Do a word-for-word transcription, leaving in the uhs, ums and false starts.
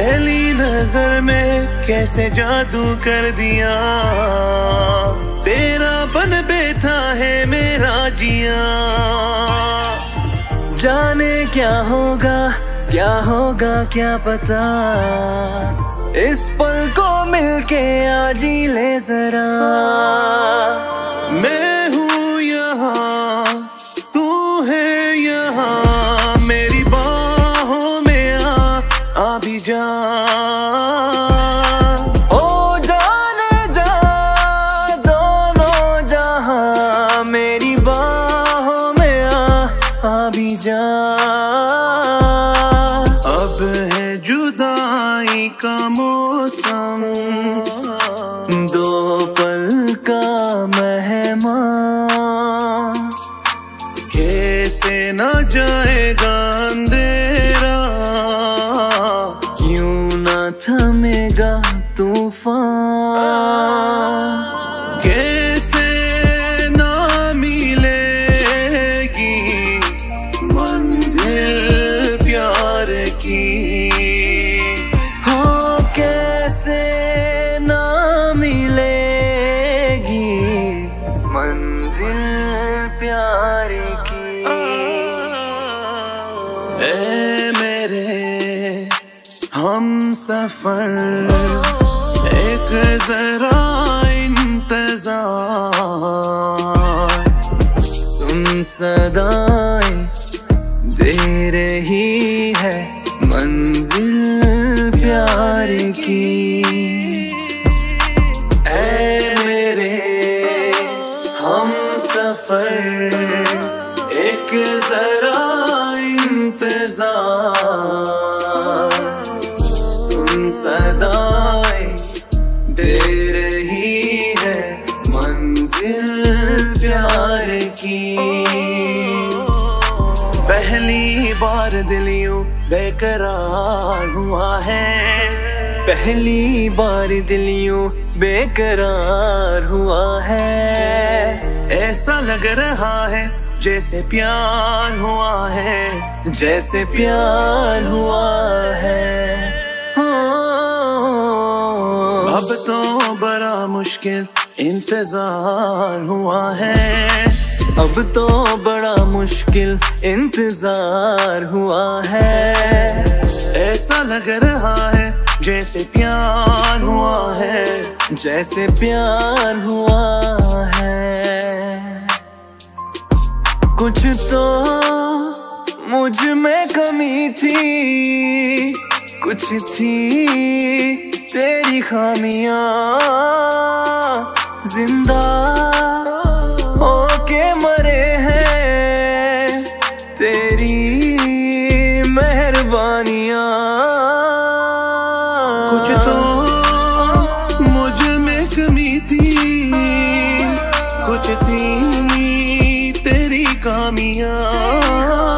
पहली नजर में कैसे जादू कर दिया, तेरा बन बैठा है मेरा जिया। जाने क्या होगा क्या होगा क्या पता, इस पल को मिलके आज ही ले जरा। मैं हूँ यहाँ तू है यहाँ, मेरी बाहों में आ आ भी जा। ओ जाने जा दोनों जहां, मेरी बाहों में आ आ भी जा। अब है जुदाई का मौसम, दो पल का मेहमान, कैसे न जाएगा अंधेरा, क्यों न थमेगा तूफान। कैसे ना मिलेगी मंजिल प्यार की, हो कैसे ना मिलेगी मंजिल प्यार की। ए मेरे हम सफर, एक जरा इंतजार, सुन सदाएं दे रही है मंजिल प्यार की। ऐ मेरे हम सफर, एक जरा इंतजार, सुन सदाएं दे रही है मंजिल प्यार की। पहली बार दिल यूं बेकरार हुआ है, पहली बार दिल यूं बेकरार हुआ है। ऐसा लग रहा है जैसे प्यार हुआ है, जैसे प्यार हुआ है। अब तो बड़ा मुश्किल इंतजार हुआ है, अब तो बड़ा मुश्किल इंतजार हुआ है। ऐसा लग रहा है जैसे प्यार हुआ है, जैसे प्यार हुआ है। कुछ तो मुझ में कमी थी, कुछ थी तेरी खामियां, जिंदा होके मरे हैं तेरी मेहरबानियां। कुछ तो मुझ में कमी थी, कुछ थी तेरी खामियां,